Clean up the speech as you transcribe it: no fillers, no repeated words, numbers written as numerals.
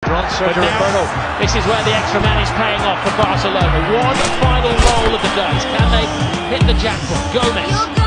This is where the extra man is paying off for Barcelona. One final roll of the dice. Can they hit the jackpot? Gomez.